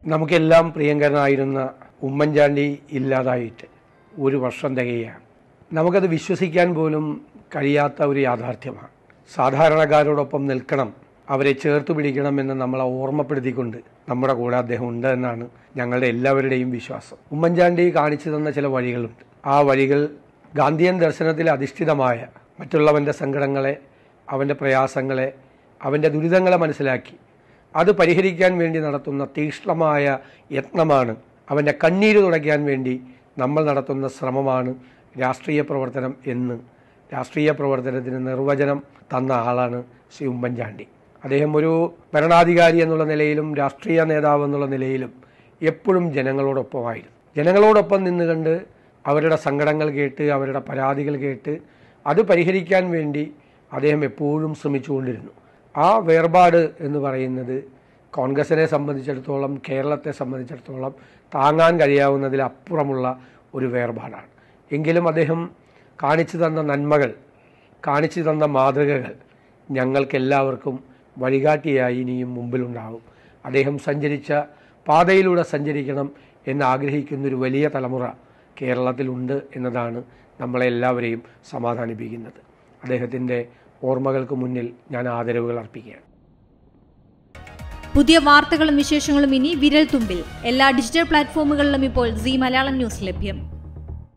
നമുക്കെല്ലാം പ്രിയങ്കരനായിരുന്ന ഉമ്മൻചാണ്ടി ഇല്ലാതായിട്ട് 1 വർഷം തികയാണ്. നമുക്കത് വിശ്വസിക്കാൻ പോലും കഴിയാത്ത ഒരു യാഥാർത്ഥ്യമാണ്. സാധാരണക്കാരോടൊപ്പം നിൽക്കണം, അവരെ ചേർത്ത് പിടിക്കണമെന്ന് നമ്മളെ ഓർമ്മപ്പെടുത്തിക്കൊണ്ട് നമ്മുടെ കൂടെ അദ്ദേഹം ഉണ്ട് എന്നാണ് ഞങ്ങളുടെ എല്ലാവരുടെയും വിശ്വാസം. ഉമ്മൻചാണ്ടി കാണിച്ചു തന്ന ചില വഴികളുണ്ട്. ആ വഴികൾ ഗാന്ധിയൻ ദർശനത്തിൽ അധിഷ്ഠിതമായ മറ്റുള്ളവൻ്റെ സങ്കടങ്ങളെ, അവൻ്റെ പ്രയാസങ്ങളെ, അവൻ്റെ ദുരിതങ്ങളെ മനസ്സിലാക്കി അത് പരിഹരിക്കാൻ വേണ്ടി നടത്തുന്ന തീക്ഷ്ണമായ യത്നമാണ്. അവൻ്റെ കണ്ണീര് തുടയ്ക്കാൻ വേണ്ടി നമ്മൾ നടത്തുന്ന ശ്രമമാണ് രാഷ്ട്രീയ പ്രവർത്തനം എന്ന് രാഷ്ട്രീയ പ്രവർത്തനത്തിന് നിർവചനം തന്ന ആളാണ് ശ്രീ ഉമ്മൻചാണ്ടി. അദ്ദേഹം ഒരു ഭരണാധികാരി എന്നുള്ള നിലയിലും രാഷ്ട്രീയ നേതാവ് എന്നുള്ള നിലയിലും എപ്പോഴും ജനങ്ങളോടൊപ്പമായിരുന്നു. ജനങ്ങളോടൊപ്പം നിന്നുകൊണ്ട് അവരുടെ സങ്കടങ്ങൾ കേട്ട്, അവരുടെ പരാതികൾ കേട്ട് അത് പരിഹരിക്കാൻ വേണ്ടി അദ്ദേഹം എപ്പോഴും ശ്രമിച്ചുകൊണ്ടിരുന്നു. ആ വേർപാട് എന്ന് പറയുന്നത് കോൺഗ്രസിനെ സംബന്ധിച്ചിടത്തോളം, കേരളത്തെ സംബന്ധിച്ചിടത്തോളം താങ്ങാൻ കഴിയാവുന്നതിലപ്പുറമുള്ള ഒരു വേർപാടാണ്. എങ്കിലും അദ്ദേഹം കാണിച്ചു തന്ന നന്മകൾ, കാണിച്ചു തന്ന മാതൃകകൾ ഞങ്ങൾക്കെല്ലാവർക്കും വഴികാട്ടിയായി ഇനിയും മുമ്പിലുണ്ടാവും. അദ്ദേഹം സഞ്ചരിച്ച പാതയിലൂടെ സഞ്ചരിക്കണം എന്നാഗ്രഹിക്കുന്നൊരു വലിയ തലമുറ കേരളത്തിലുണ്ട് എന്നതാണ് നമ്മളെല്ലാവരെയും സമാധാനിപ്പിക്കുന്നത്. അദ്ദേഹത്തിൻ്റെ ഓർമ്മകൾക്ക് മുന്നിൽ ഞാൻ ആദരവുകൾ അർപ്പിക്കുകയാണ്. പുതിയ വാർത്തകളും വിശേഷങ്ങളും ഇനി വിരൽ തുമ്പിൽ. എല്ലാ ഡിജിറ്റൽ പ്ലാറ്റ്ഫോമുകളിലും ഇപ്പോൾ സീ മലയാളം ന്യൂസ് ലഭ്യം.